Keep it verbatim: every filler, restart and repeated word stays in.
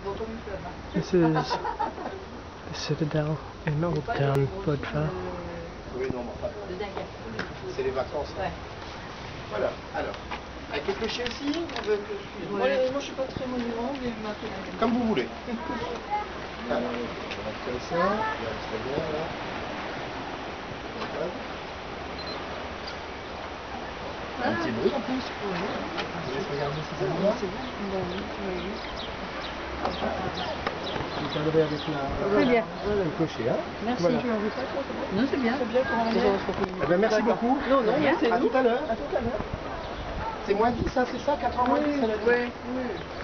This is the Citadel in Old Town Budva. Oui, non, mais enfin, c'est les vacances. Ouais. Voilà, alors, avec le clocher aussi, on veut que je... Moi, ouais. Moi je suis pas très monument, mais maintenant... Comme vous voulez. Alors, on va comme ça, là, c'est bien, là. Un petit bruit en plus. Oui. Je vais regarder si ça vous va. C'est bon. Bon, oui, oui. Vous cadrez avec la... Très bien. Le clocher, hein. Merci. Voilà. Tu m'en veux pas, toi, c'est bon. Non, c'est bien. C'est bien pour un année. Eh bien, merci beaucoup. Non, non, mais c'est à nous. tout à l'heure. À tout à l'heure. C'est moins dix, hein, c'est ça, quatre heures moins dix, ça l'a dit. Oui, oui.